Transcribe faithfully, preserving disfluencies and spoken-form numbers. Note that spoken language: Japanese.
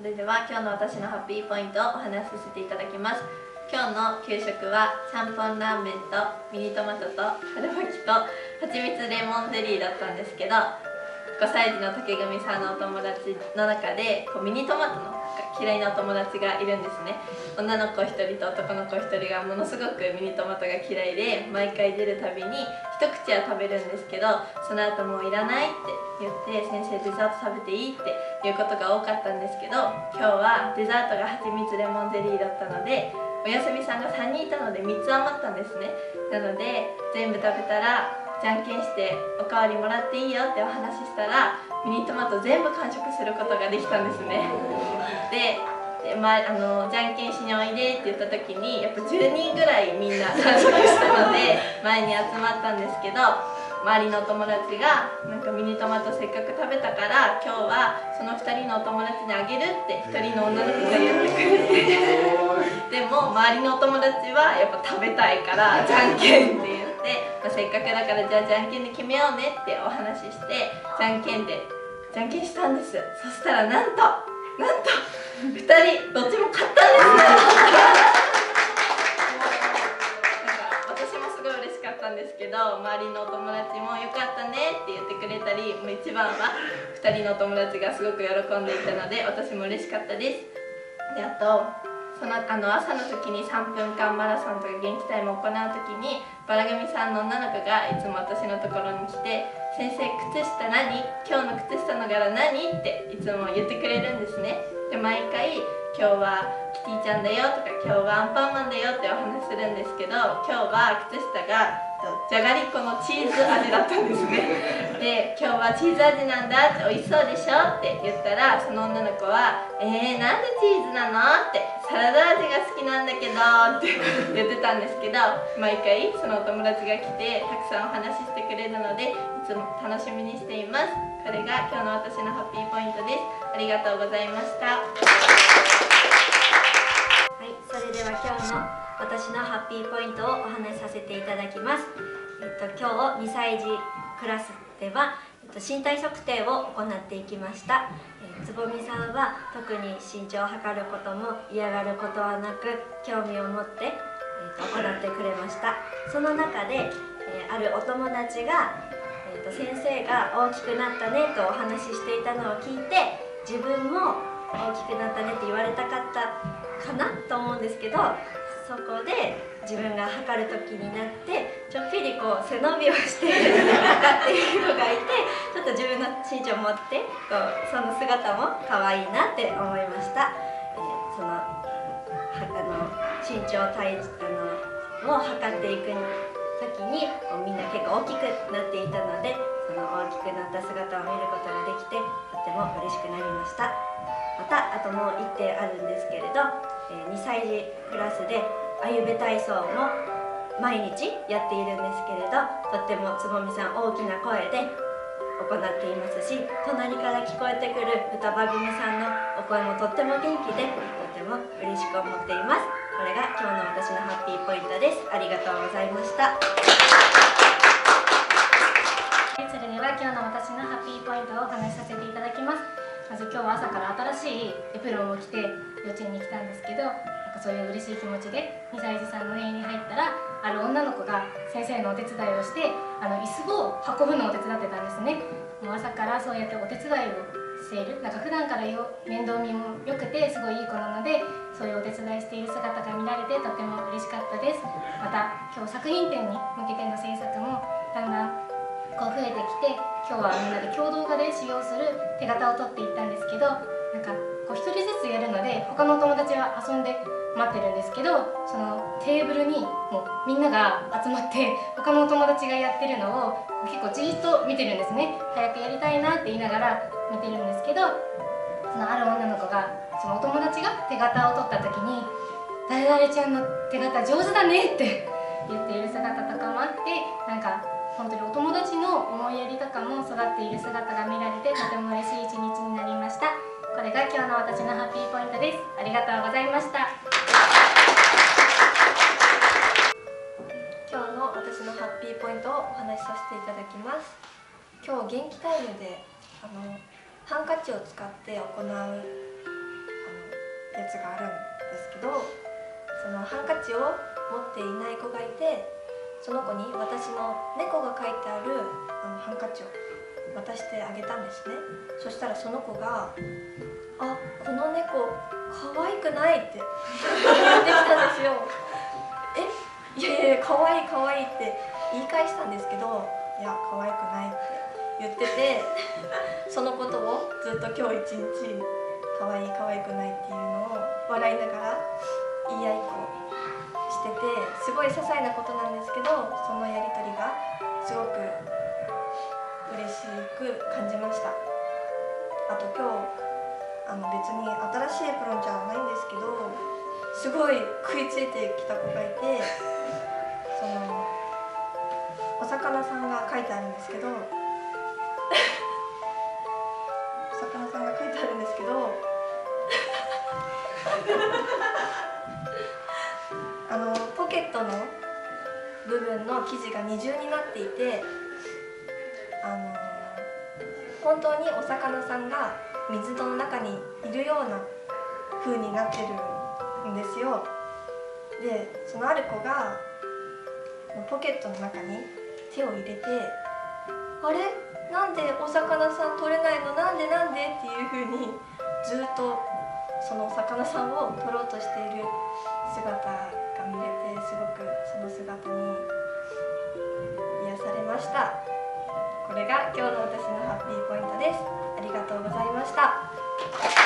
れでは今日の私のハッピーポイントをお話しさせていただきます。今日の給食はちゃんぽんラーメンとミニトマトと春巻きとはちみつレモンゼリーだったんですけど、ごさい児の竹組さんのお友達の中でこうミニトマトの嫌いなお友達がいるんですね。女の子ひとりと男の子ひとりがものすごくミニトマトが嫌いで、毎回出るたびに一口は食べるんですけど、その後もういらないって言って先生デザート食べていいっていうことが多かったんですけど、今日はデザートがはちみつレモンゼリーだったので、お休みさんがさんにんいたのでみっつ余ったんですね。なので全部食べたらじゃんけんしておかわりもらっていいよってお話ししたら、ミニトマト全部完食することができたんですね。でで、まあ、あのじゃんけんしにおいでって言った時にやっぱじゅうにんぐらいみんな完食したので前に集まったんですけど、周りのお友達がなんかミニトマトせっかく食べたから今日はそのふたりのお友達にあげるってひとりの女の子が言ってくれてでも周りのお友達はやっぱ食べたいからじゃんけんって言って、まあ、せっかくだからじゃあじゃんけんで決めようねってお話ししてじゃんけんでじゃんけんしたんです。そしたらなんとなんとふたりどっちも勝ったんですんですけど、周りのお友達も「よかったね」って言ってくれたり、もう一番はふたりのお友達がすごく喜んでいたので私も嬉しかったです。であとそのあの朝の時にさんぷんかんマラソンとか元気タイムを行う時にバラ組さんの女の子がいつも私のところに来て「先生靴下何？今日の靴下の柄何？」っていつも言ってくれるんですね。で毎回今日はキティちゃんだよとか今日はアンパンマンだよってお話するんですけど、今日は靴下がじゃがりこのチーズ味だったんですね。で今日はチーズ味なんだって美味しそうでしょって言ったら、その女の子は「えー、なんでチーズなの？」って「サラダ味が好きなんだけど」って言ってたんですけど、毎回そのお友達が来てたくさんお話ししてくれるのでいつも楽しみにしています。これが今日の私のハッピーポイントです。ありがとうございました。 はい、それでは今日の私のハッピーポイントをお話しさせていただきます。えっと、今日にさい児クラスでは、えっと、身体測定を行っていきました。えー、つぼみさんは特に身長を測ることも嫌がることはなく興味を持って、えっと、行ってくれました。その中で、えー、あるお友達が、えっと、先生が大きくなったねとお話ししていたのを聞いて、自分も大きくなったねって言われたかったかなと思うんですけど、そこで自分が測る時になってちょっぴりこう背伸びをして測っている子がいて、ちょっと自分の身長を持ってこうその姿も可愛いなって思いました。えー、そのはあの身長体重あのを測っていく時にみんな結構大きくなっていたので、その大きくなった姿を見ることができてとても嬉しくなりました。またあともう一点あるんですけれど、にさい児クラスであゆべ体操も毎日やっているんですけれど、とってもつぼみさん大きな声で行っていますし、隣から聞こえてくる歌番組さんのお声もとっても元気でとても嬉しく思っています。これが今日の私のハッピーポイントです。ありがとうございました。 それでは今日の私のハッピーポイントをお話しさせていただきます。まず今日は朝から新しいエプロンを着て幼稚園に来たんですけど、なんかそういう嬉しい気持ちでにさい児さんの部屋に入ったら、ある女の子が先生のお手伝いをしてあの椅子を運ぶのを手伝ってたんですね。もう朝からそうやってお手伝いをしている、なんか普段からよ面倒見も良くてすごいいい子なので、そういうお手伝いしている姿が見られてとても嬉しかったです。また今日作品展に向けての制作もだんだんこう増えてきて、今日はみんなで共同画で使用する手形を取っていったんですけど、なんかこうひとりずつやるので他のお友達は遊んで待ってるんですけど、そのテーブルにもうみんなが集まって他のお友達がやってるのを結構じーっと見てるんですね。早くやりたいなって言いながら見てるんですけど、そのある女の子がそのお友達が手形を取った時に「誰々ちゃんの手形上手だね」って言っている姿とかもあって、なんか本当にお友達の思いやりとかも育っている姿が見られてとても嬉しい一日になりました。これが今日の私のハッピーポイントです。ありがとうございました。 今日の私のハッピーポイントをお話しさせていただきます。今日元気タイムであのハンカチを使って行うあやつがあるんですけど、そのハンカチを持っていない子がいて、その子に私の猫が描いてあるあのハンカチを渡してあげたんですね。そしたらその子が「あ、この猫可愛くない」って言ってきたんですよ。え、いやいや可愛い可愛いって言い返したんですけど、いや可愛くないって言ってて、そのことをずっと今日一日可愛い可愛くないっていうのを笑いながら言い合いっこしてて、すごい些細なことなんですけど、そのやり取りがすごく嬉しく感じました。あと今日あの別に新しいエプロンじゃないんですけど、すごい食いついてきた子がいて、そのお魚さんが書いてあるんですけどお魚さんが書いてあるんですけどあのポケットの部分の生地が二重になっていて、あの本当にお魚さんが水の中にいるような風になってるんですよ。で、そのある子がポケットの中に手を入れて、あれなんでお魚さん取れないの、なんでなんでっていう風にずっとそのお魚さんを取ろうとしている姿が見れて、すごくその姿に癒されました。これが今日の私のハッピーポイントです。ありがとうございました。